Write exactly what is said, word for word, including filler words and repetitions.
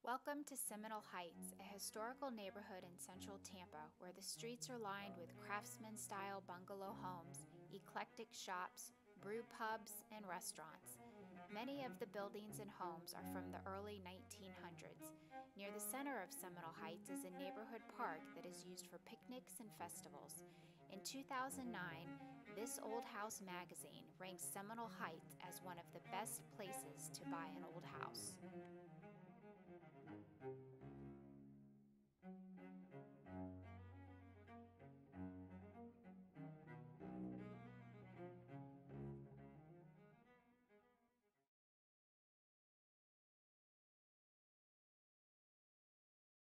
Welcome to Seminole Heights, a historical neighborhood in central Tampa where the streets are lined with craftsman-style bungalow homes, eclectic shops, brew pubs, and restaurants. Many of the buildings and homes are from the early nineteen hundreds. Near the center of Seminole Heights is a neighborhood park that is used for picnics and festivals. In two thousand nine, This Old House magazine ranked Seminole Heights as one of the best places to buy an old house.